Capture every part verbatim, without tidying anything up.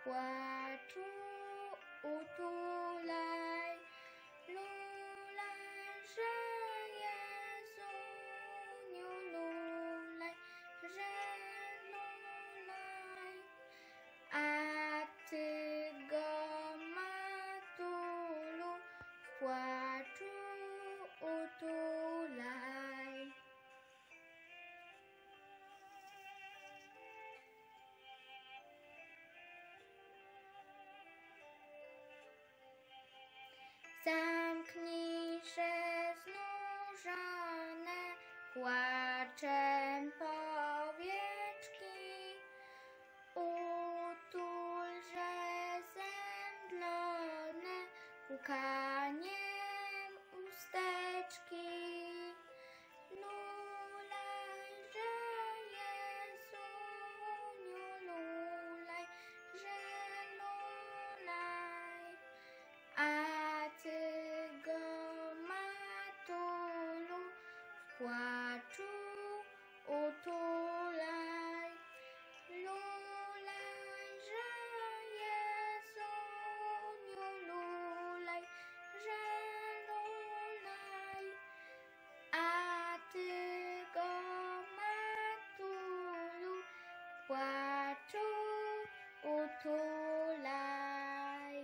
płaczu utulaj, lulaj, że Jezuniu, lulaj, że lulaj, a Ty go, matulu, w płaczu utulaj. Zamknij się znużone płaczem powieczki, utulże zemdlone łkaniem usteczki. Lulaj, że Jezuniu, lulaj, że lulaj, a Ty go, matulu, w płaczu utulaj. Lulaj, że Jezuniu, lulaj, że lulaj, a Ty go, matulu, w płaczu utulaj.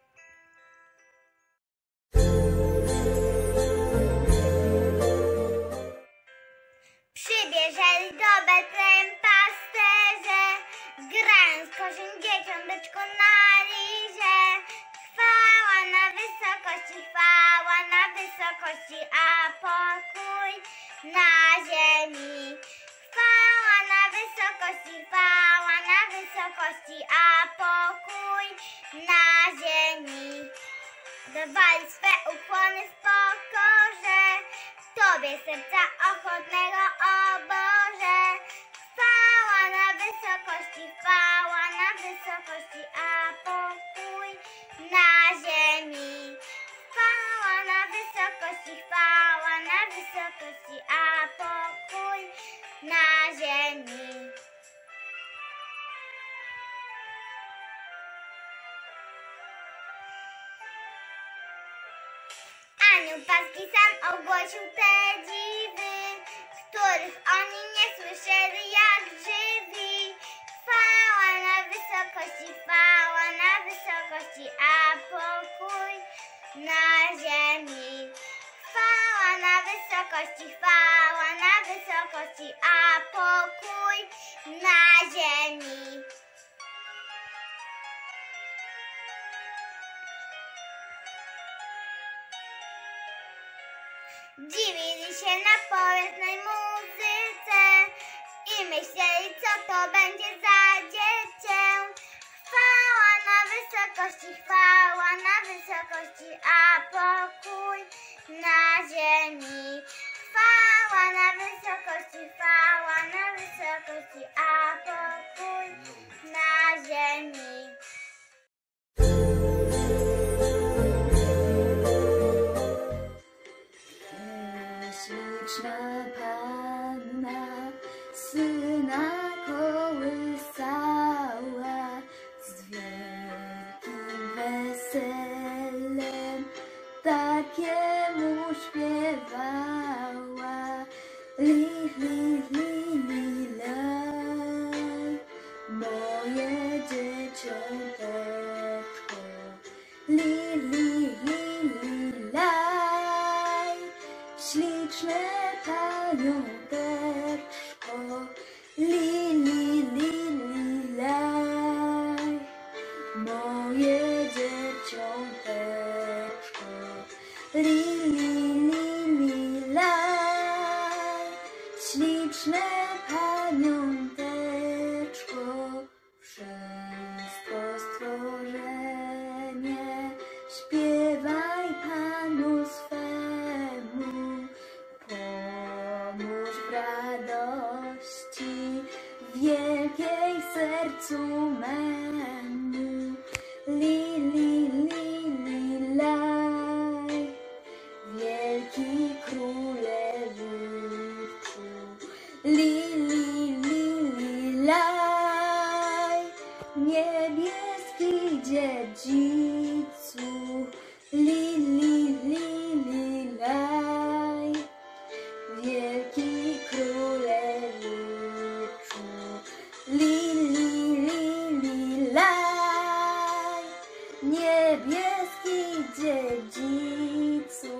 Przybierzeli do Betlejem pasterze, grając korzeń dzieciąteczko na liże. Chwała na wysokości, chwała na wysokości, a pokój na ziemi. Chwała na wysokości, chwała na wysokości, a pokój na ziemi. Dawali swe ukłony w pokorze Tobie, serca ochotnego, o Boże. Chwała na wysokości, chwała na wysokości, a pokój na ziemi. Chwała na wysokości, chwała na wysokości, a pokój na ziemi. Anioł paski sam ogłosił te dziwy, których oni nie słyszeli jak żywi. Chwała na wysokości, chwała na wysokości, a pokój na ziemi. Chwała na wysokości, chwała na wysokości, a pokój na ziemi. Dziwili się na poetnej muzyce i myśleli, co to będzie za dziecię. Chwała na wysokości, chwała na wysokości, a pokój na ziemi. Chwała na wysokości, chwała na wysokości, a pokój na ziemi. Śliczna Panna Syna kołysała, z wielkim weselem takiemu śpiewała. Li, li, li, li, laj, moje dzieciąteczko. Li, li, li, li, laj, śliczne paniąteczko. Li, li, li, li, laj, moje dzieciąteczko. Li, li, li, li, laj, śliczne paniąteczko. Wszystko stworzenie śpiewaj Panu swemu, pomóż w radości wielkiej sercu memu. Li, li, li, li, laj, wielki królewiczu. Li, li, li, li, laj, niebieski dziedzicu, li, li, li, li, laj. Wielki królewiczu, li, li, li, li, laj. Niebieski dziedzicu.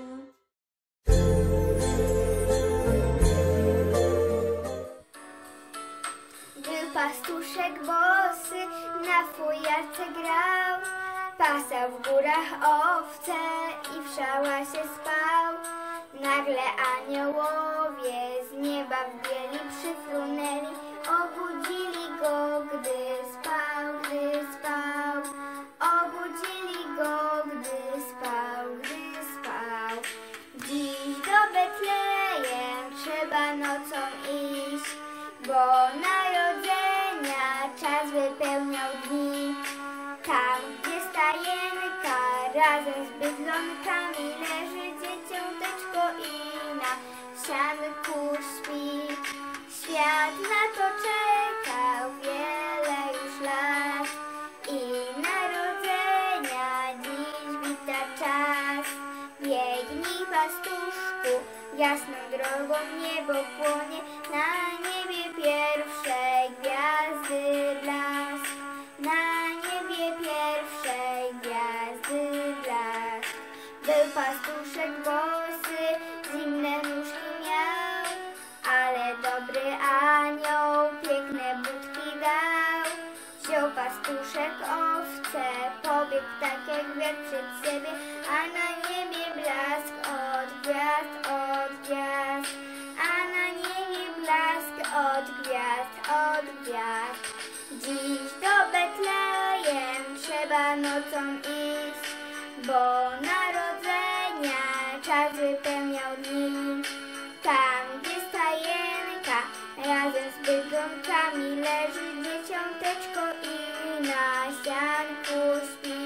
Był pastuszek bosy, na fujarce grał, pasał w górach owce i w szałasie spał. Nagle aniołowie z nieba w bieli przyfrunęli, obudzili go, gdy spał, gdy spał. Obudzili go, gdy spał, gdy spał. Dziś do Betlejem trzeba nocą iść, bo narodzenia czas wypełniał dni. Tam, gdzie stajenka razem z bydlonkami leży dzieciąteczko i na sianku śpi. Świat na to czekał wiele już lat i narodzenia dziś wita czas. Biegnij, pastuszku, jasną drogą niebo płonie, na niebie pierwszej gwiazdy blask. Na niebie pierwszej gwiazdy blask. Był pastuszek bosy, zimne nóżki miał, ale dobry anioł piękne budki dał. Wziął pastuszek owce, pobiegł tak jak wiatr przed siebie, a na niebie blask od gwiazd, od gwiazd. A na niebie blask od gwiazd, od gwiazd. Dziś do Betlejem trzeba nocą iść, bo narodzenia czas wypełniał dni. Tam, gdzie stajenka razem z bydlonkami leży dzieciąteczko i na sianku śpi.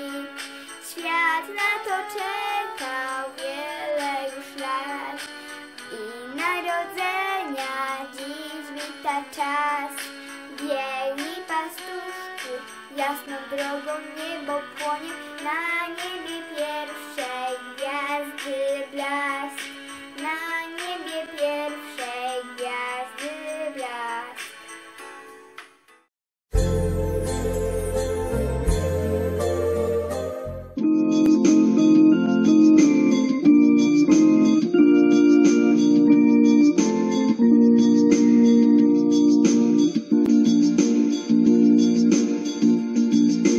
Świat na to czekał wiele już lat i narodzenia dziś wita czas. Biegnij, pastuszku, jasną drogą niebo płonie, na niebie pierwszej gwiazdy blask. Na niebie pierwszej gwiazdy blask.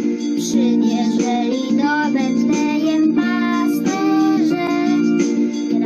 Przymierzeli do Betlejem pasterze,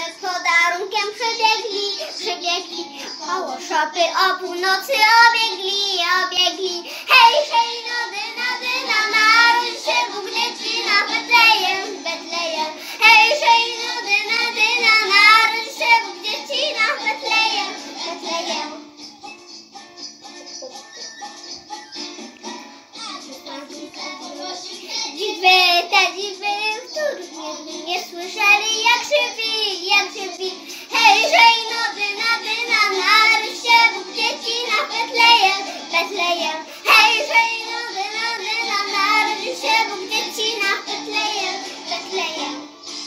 z podarunkiem przybiegli, przybiegli. Koło szopy o północy obiegli, obiegli. Hej, hej, no dyna, dyna, narodzi się Bóg dziecina w Betlejem, w Betlejem. Hej, hej, no dyna, dyna, narodzi się Bóg dziecina w Betlejem, w Betlejem. Dziwy, te dziwy, których nigdy nie słyszeli, jak żywi, jak żywi. Hej, hej, no dyna, dyna, narodzi się Bóg dziecina w Betlejem, Betlejem. Hej, hej, no dyna, dyna, narodzi się Bóg dziecina w Betlejem, Betlejem.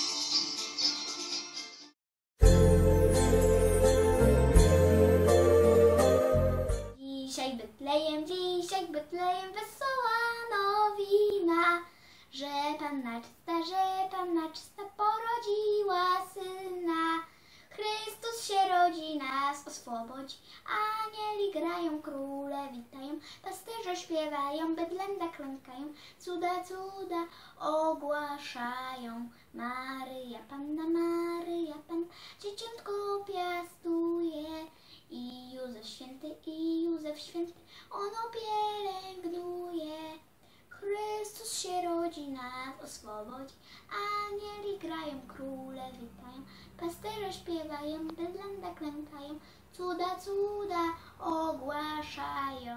Dzisiaj Betlejem, dzisiaj Betlejem, wesoła nowina, że Panna czysta, że Panna czysta porodziła Syna. Chrystus się rodzi, nas oswobodzi, anieli grają, króle witają, pasterze śpiewają, bydlęta klękają, cuda, cuda ogłaszają. Maryja Panna, Maryja Panna, dzieciątko piastuje. I Józef święty, i Józef święty, ono pielęgnuje. Chrystus się rodzi, nas oswobodzi, anieli grają, króle witają, pasterze śpiewają, bydlęta klękają, cuda, cuda ogłaszają.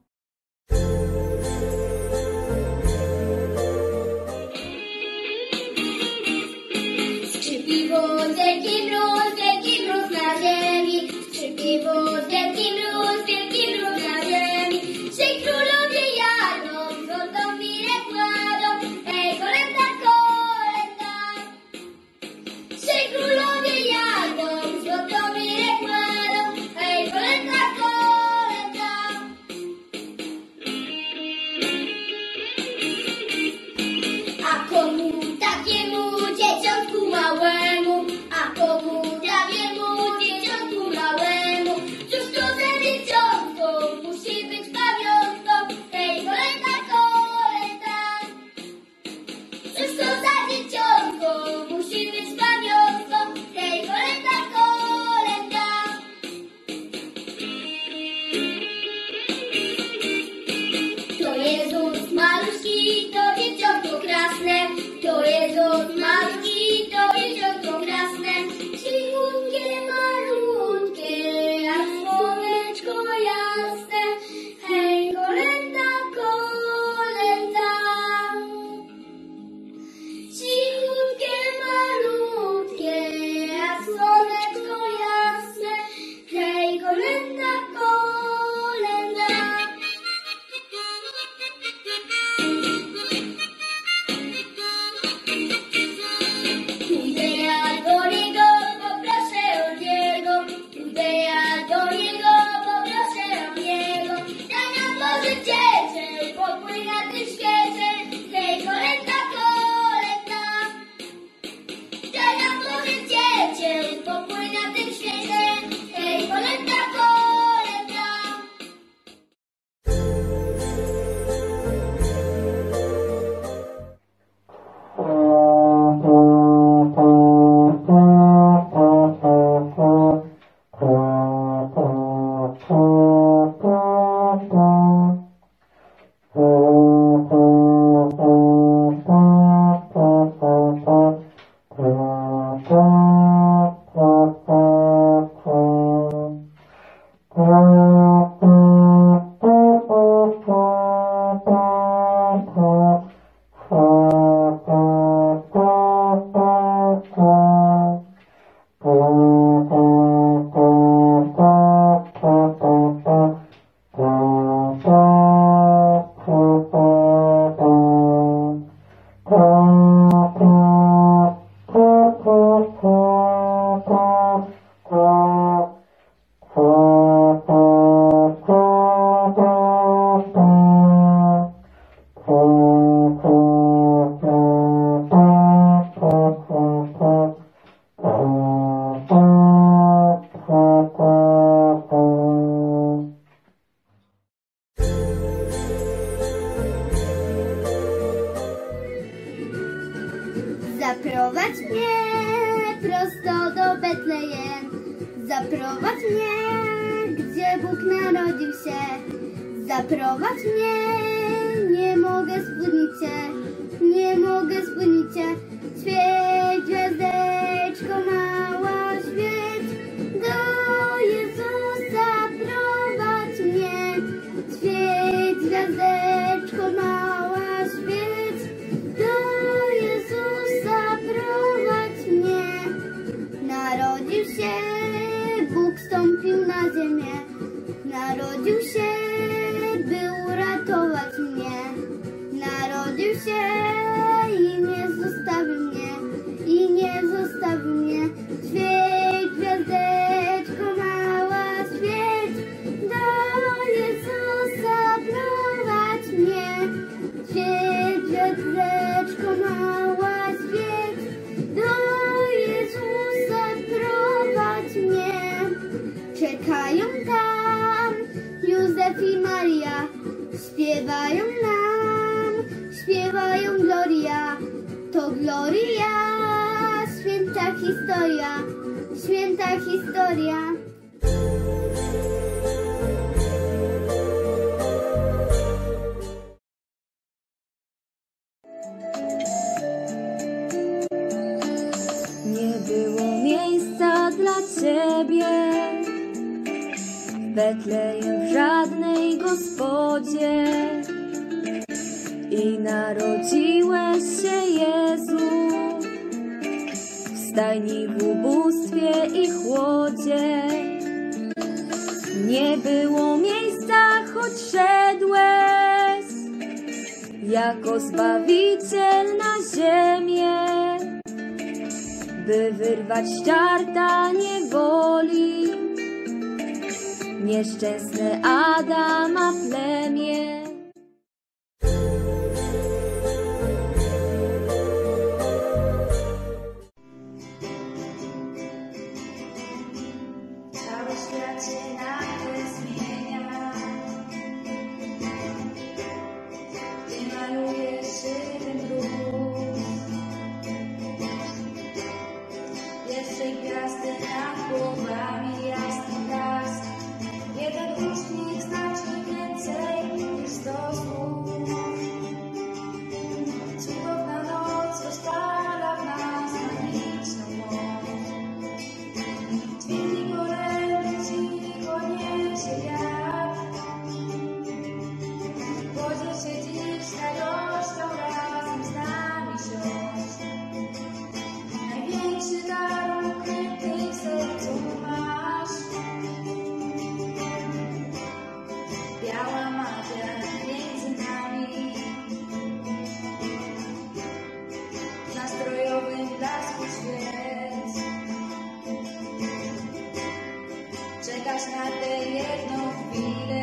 Skrzypi wóz, wielki mróz, wielki mróz na ziemi. Skrzypi wóz, wielki mróz, wielki mróz na ziemi. Trzej królowie jadą, złotą minę kładą. Ej, kolenda, kolenda. Trzej królowie jadą, złotą minę kładą. Ej, kolenda, kolenda. A komu takiemu dzieciątku małemu, a komu takiemu dzieciątku małemu, cóż to za dzieciątko musi być pamiątką. Hej, kolenda, kolenda. Cóż to za dzieciątko musi być pamiątką. Hej, kolenda, kolenda. To Jezus maluszki, to dzieciątko krasne. To Jezus maluszki, to dzieciątko krasne. Cichutkie, malutkie, jak słoneczko jasne. Hej, kolenda, kolenda. Cichutkie, malutkie, jak słoneczko jasne. Hej, kolenda, kolenda. Pójdę ja do niego, poproszę o niego. Pójdę ja do niego, poproszę o niego. Daj nam Boże Dziecię, pokój na tym świecie. Hej, kolenda, kolenda. Daj nam Boże Dziecię, pokój na tym świecie. Hej, kolenda, kolenda. Zaprowadź mnie prosto do Betlejem. Zaprowadź mnie, gdzie Bóg narodził się. Zaprowadź mnie, nie mogę spóźnić się, nie mogę spóźnić się. Świeć, gwiazdeczko mała, świeć, do Jezusa prowadź mnie. Świeć, gwiazdeczko mała, świeć, do Jezusa prowadź mnie. Narodził się, Bóg wstąpił na ziemię. Narodził się, by uratować mnie. Narodził się i nie zostawił mnie, i nie zostawił mnie. Świeć, gwiazdeczko mała, świeć, do Jezusa prowadź mnie. Świeć, gwiazdeczko mała, świeć, do Jezusa prowadź mnie. Czekają tam Józef i Maria, śpiewają nam, śpiewają Gloria. To Gloria, święta historia, święta historia. Nie było miejsca dla Ciebie w Betlejem, w żadnej gospodzie, i narodziłeś się, Jezu, w stajni, w ubóstwie i chłodzie. Nie było miejsca, choć szedłeś jako Zbawiciel na ziemię, by wyrwać z czarta niewoli nieszczęsne Adama plemię. Cały świat się nagle zmienia. Ty malujesz żywym ruch. Pierwsze gwiazdy nad głowami, jasny blask. Jeden uśmiech znaczy więcej niż sto słów. Cudowna noc rozpala w nas magiczną moc. Dźwięki kolędy cicho niesie wiatr. Podziel się dziś radością razem z nami siostr. Największy dar ukryty w sercu masz. Biała magia między nami. W nastrojowym blasku świec. Czekasz na tę jedną chwilę.